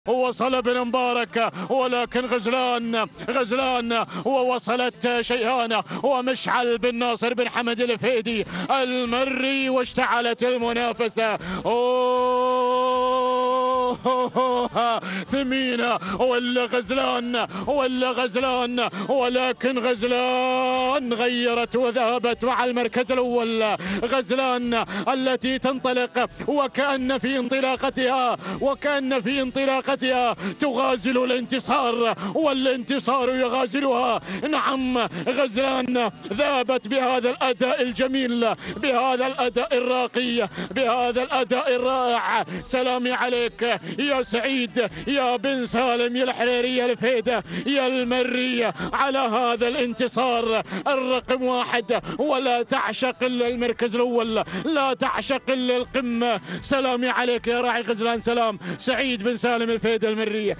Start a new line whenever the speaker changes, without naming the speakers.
وصل بن مبارك، ولكن غزلان ووصلت شيهان ومشعل بن ناصر بن حمد الفهيدي المري، واشتعلت المنافسة. ثمينة ولا غزلان، ولكن غزلان غيرت وذهبت مع المركز الأول. غزلان التي تنطلق وكأن في انطلاقتها تغازل الانتصار، والانتصار يغازلها. نعم، غزلان ذهبت بهذا الأداء الجميل، بهذا الأداء الراقي، بهذا الأداء الرائع. سلامي عليك يا سعيد، يا بن سالم، يا الحريرية الفهيدة، يا المري، على هذا الانتصار الرقم واحد. ولا تعشق إلا المركز الأول، لا تعشق إلا القمة. سلامي عليك يا راعي غزلان. سلام سعيد بن سالم الفهيدة المرية.